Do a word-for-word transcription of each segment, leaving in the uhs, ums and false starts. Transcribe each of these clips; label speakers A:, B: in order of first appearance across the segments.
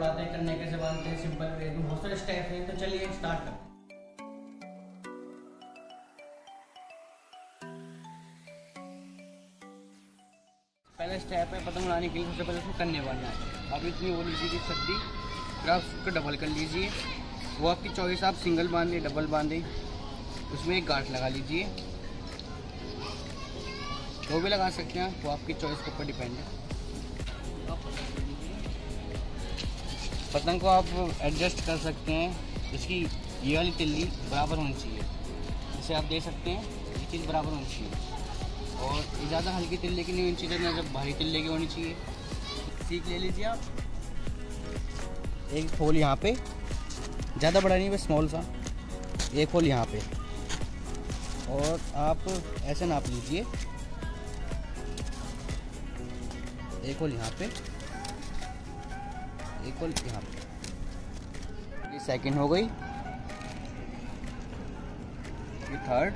A: उड़ाते हैं, कन्ने कैसे बांधते हैं, सिंपल वे में बहुत सारे स्टेप हैं। तो चलिए स्टार्ट करते हैं। पहला स्टेप है पतंग उड़ाने के लिए, सबसे पहले उसमें कन्ने बांधना है। आप इतनी वो लीजिए कि सद्दी, फिर आप उसको डबल कर लीजिए। वो आपकी चॉइस, आप सिंगल बांधे डबल बांधे, उसमें एक गांठ लगा लीजिए। वो भी लगा सकते हैं, वो आपकी चॉइस के ऊपर डिपेंड है। पतंग को आप एडजस्ट कर सकते हैं, इसकी ये वाली तिल्ली बराबर होनी चाहिए। जैसे आप देख सकते हैं ये चीज़ बराबर होनी चाहिए, और ये ज़्यादा हल्की तिल्ले की नहीं होनी चाहिए, ना जब भारी तिल्ले की होनी चाहिए। सीख ले लीजिए आप। एक होल यहाँ पे, ज़्यादा बड़ा नहीं, बस स्मॉल सा एक होल यहाँ पे, और आप ऐसे नाप लीजिए। एक होल यहाँ पे, एक होल यहाँ पे। ये सेकंड हो गई, ये थर्ड,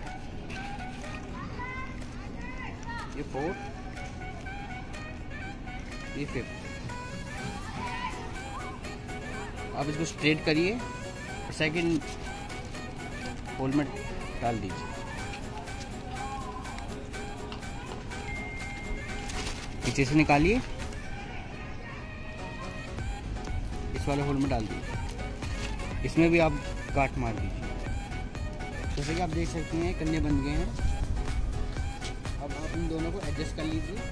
A: ये फोर्थ, ये फिफ्थ। आप इसको स्ट्रेट करिए, सेकंड होल में डाल दीजिए। पीछे से निकालिए, इस वाले होल में डाल दीजिए। इसमें भी आप गांठ मार दीजिए। जैसे कि आप देख सकते हैं कन्ने बन गए हैं। अब आप इन दोनों को एडजस्ट कर लीजिए।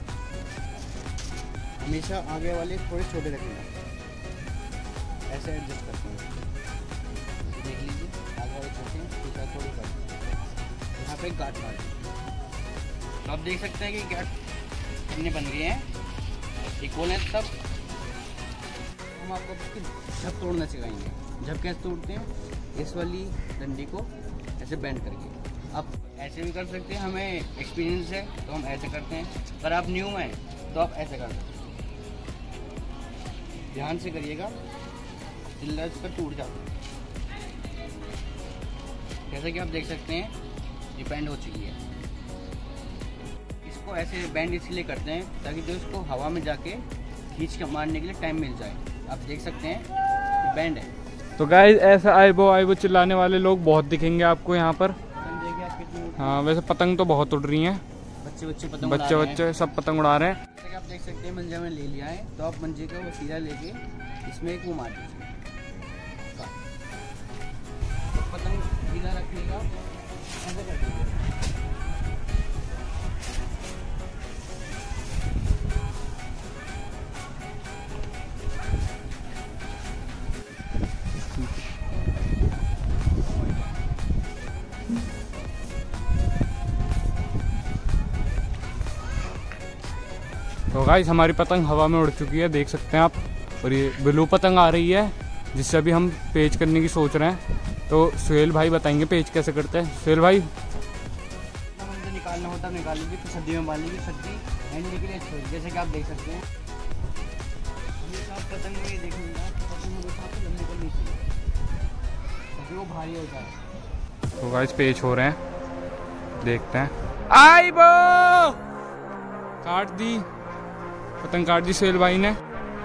A: हमेशा आगे वाले थोड़े छोटे रखना, ऐसे एडजस्ट करते हैं। देख लीजिए आगे वाले छोटे हैं, पीछे थोड़े बड़े। यहाँ पे गांठ मार दीजिए। तो आप देख सकते हैं कि गांठ कन्ने बन गए हैं, इक्वल हैं सब। हम आपको झप तोड़ना सिखाएंगे। झप कैसे तोड़ते हैं, इस वाली डंडी को ऐसे बेंड करके। आप ऐसे भी कर सकते हैं, हमें एक्सपीरियंस है तो हम ऐसे करते हैं। पर आप न्यू हैं तो आप ऐसे कर सकते हैं। ध्यान से करिएगा, तिल्ला इस पर टूट जाता है। जैसे कि आप देख सकते हैं ये बेंड हो चुकी है। इसको ऐसे बेंड इसलिए करते हैं ताकि जो इसको हवा में जाके खींच के मारने के लिए टाइम मिल जाए। आप देख सकते हैं ये बेंड है।
B: तो गाइस ऐसा आइबो आइबो चिल्लाने वाले लोग बहुत दिखेंगे आपको यहाँ पर। हाँ वैसे पतंग तो बहुत उड़ रही हैं।
A: बच्चे बच्चे पतंग
B: बच्चे बच्चे सब पतंग उड़ा रहे हैं।
A: जैसे कि आप देख सकते हैं मंजे में ले लिया है, तो आप मंजे का वो सीधा लेके इसमें एक वो मार दीजिए। तो पतंग सीधा रखिएगा, ऐसे कर दीजिए।
B: तो गाइस हमारी पतंग हवा में उड़ चुकी है, देख सकते हैं आप। और ये ब्लू पतंग आ रही है जिससे अभी हम पेच करने की सोच रहे हैं। तो सुहेल भाई बताएंगे पेच कैसे करते हैं। सुहेल भाई
A: मुझे निकालना होता है निकाल लीजिए, फिर सद्दी में बांध लीजिए। सद्दी हैंडल के लिए अच्छी होगी। जैसे कि आप देख सकते हैं हमेशा आप पतंग में ये देखिएगा, पतंग में देखा तो लंबी करनी चाहिए ताकि वो भारी हो जाए।
B: तो गाइस पेच हो रहे हैं, देखते हैं। आई बो काट दी पतंग, काट दी सुहेल भाई ने।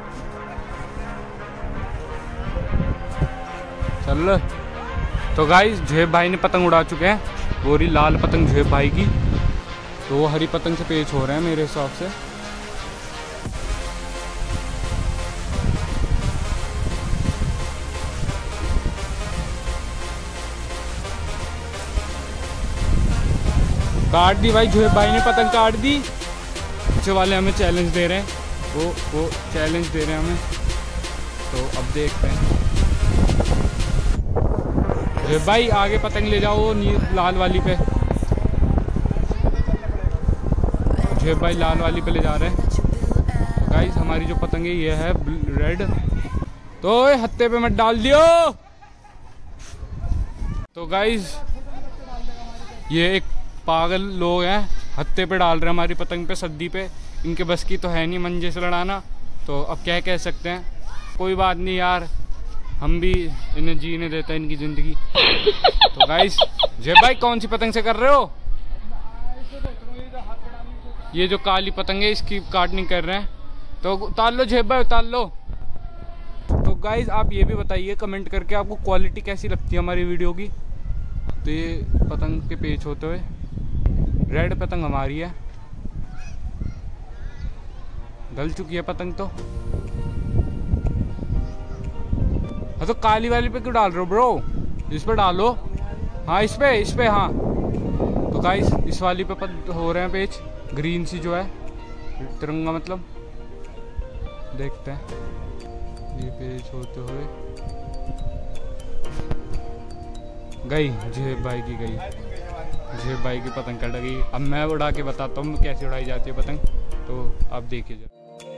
B: चल तो गाइस झेब भाई ने पतंग उड़ा चुके हैं, गोरी लाल पतंग झेब भाई की। तो वो हरी पतंग से पेच हो रहे हैं मेरे हिसाब से। काट दी भाई, झेब भाई ने पतंग काट दी। पीछे वाले हमें चैलेंज दे रहे हैं, वो वो चैलेंज दे रहे हैं हमें। तो अब देखते हैं। झेब भाई आगे पतंग ले जाओ लाल वाली पे। झेब भाई लाल वाली पे ले जा रहे हैं। गाइस हमारी जो पतंग है ये है रेड। तो हत्थे पे मत डाल दियो। तो गाइस ये एक पागल लोग हैं, हत्थे पे डाल रहे हैं हमारी पतंग पे, सद्दी पे। इनके बस की तो है नहीं मंजे से लड़ाना, तो अब क्या कह सकते हैं। कोई बात नहीं यार, हम भी इन्हें जीने देते हैं इनकी ज़िंदगी। तो गाइस जय भाई कौन सी पतंग से कर रहे हो? ये जो काली पतंग है इसकी काटनी कर रहे हैं। तो उतार लो जेब भाई, उतार लो। तो गाइज आप ये भी बताइए कमेंट करके आपको क्वालिटी कैसी लगती है हमारी वीडियो की। तो ये पतंग के पेच होते हुए, रेड पतंग हमारी है, गल चुकी है पतंग। तो हाँ तो काली वाली पे क्यों डाल रहे हो ब्रो, इस पे डालो। हाँ इस पे इस पे हाँ। तो गाइस इस वाली पे हो रहे हैं पेच, ग्रीन सी जो है तिरंगा मतलब। देखते हैं ये पेच होते हुए गई, जेब भाई की गई, जेब भाई की पतंग कट गई। अब मैं उड़ा के बताता हूँ कैसे उड़ाई जाती है पतंग, तो आप देखिए जरा।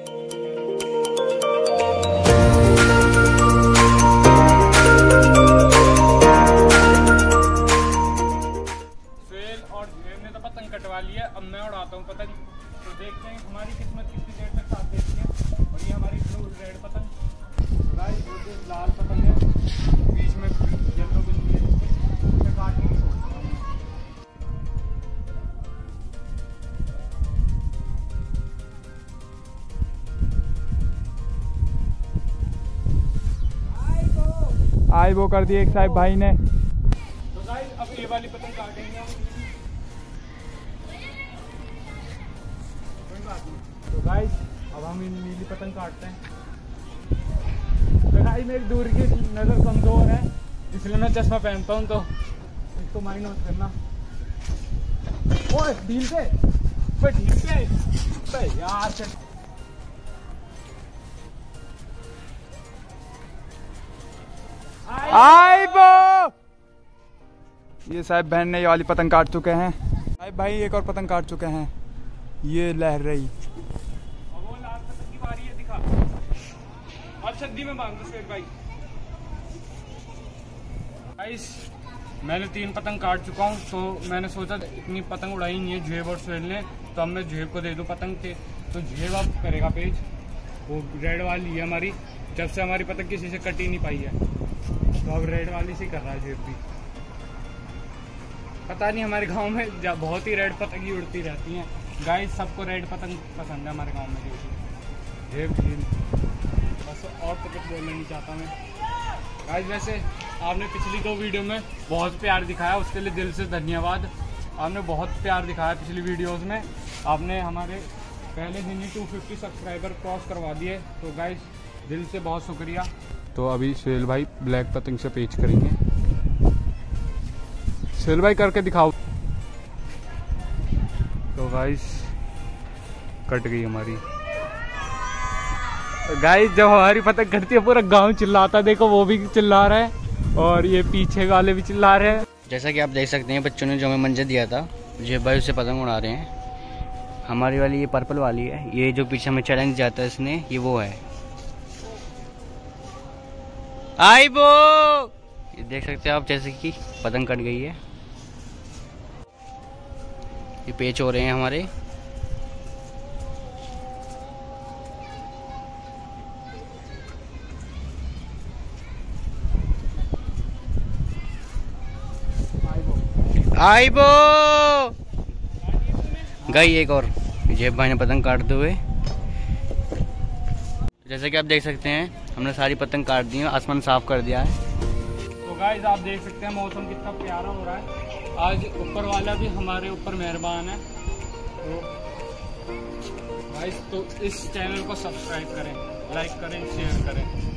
B: कटवा लिया, अब मैं उड़ाता हूँ पतंग। तो देखते हैं हमारी किस्मत कितनी देर तक साथ देती है। और ये हमारी ब्लू रेड पतंग, गाइस जो लाल पतंग है बीच में येलो बिंदी है, इसे काटने की सोच रहा हूँ।
C: आई वो कर दिए एक साहब भाई ने।
B: तो गाइस अब ये वाली पतंग काटेंगे हम। तो गाइस अब हम इन नीली पतंग काटते हैं। तो गाइस मेरी दूर की नज़र कमज़ोर है इसलिए मैं चश्मा पहनता हूँ, तो इसको माइंड मत करना। ओए ढील पे, पे ढील पे, पे यार चल।
C: आई वो ये साहब बहन ने ये वाली पतंग काट चुके हैं। साहब भाई एक और पतंग काट चुके हैं, ये लहर रही।
B: अब सद्दी में बांध दो शेर भाई। गाइस मैंने तीन पतंग काट चुका हूँ, तो मैंने सोचा इतनी पतंग उड़ाई नहीं है जेब और सुहेल ने, तो अब मैं जेब को दे दूँ पतंग के। तो जेब अब करेगा पेज, वो रेड वाली है हमारी, जब से हमारी पतंग किसी से कट ही नहीं पाई है, तो अब रेड वाली से कर रहा है जेब भी। पता नहीं हमारे गाँव में बहुत ही रेड पतंग ही उड़ती रहती हैं। गाइस सबको रेड पतंग पसंद है हमारे गाँव में। जेब जेब बस और तो कुछ बोलना नहीं चाहता मैं। गाइस वैसे आपने पिछली दो वीडियो में बहुत प्यार दिखाया, उसके लिए दिल से धन्यवाद। आपने बहुत प्यार दिखाया पिछली वीडियोस में, आपने हमारे पहले दिन ही दो सौ पचास सब्सक्राइबर क्रॉस करवा दिए, तो गाइस दिल से बहुत शुक्रिया। तो अभी सुहेल भाई ब्लैक पतंग से पेच करेंगे। सुहेल भाई करके दिखाओ। तो गाइस कट गई हमारी। गाइस जब हमारी पतंग कटती है पूरा गांव चिल्लाता, देखो वो भी चिल्ला रहा है और ये पीछे वाले भी चिल्ला रहे हैं।
A: जैसा कि आप देख सकते हैं बच्चों ने जो हमें मंजर दिया था, जेब भाई उससे पतंग उड़ा रहे हैं। हमारी वाली ये पर्पल वाली है, ये जो पीछे हमें चैलेंज जाता है इसने, ये वो है। आई बो ये देख सकते हैं आप, जैसे कि पतंग कट गई है। ये पेच हो रहे हैं हमारे। आई बो गई एक और, जेब भाई ने पतंग काटते हुए। जैसे कि आप देख सकते हैं हमने सारी पतंग काट दी है, आसमान साफ कर दिया है।
B: तो गाइस आप देख सकते हैं मौसम कितना प्यारा हो रहा है आज। ऊपर वाला भी हमारे ऊपर मेहरबान है। तो गाइस तो इस चैनल को सब्सक्राइब करें, लाइक करें, शेयर करें।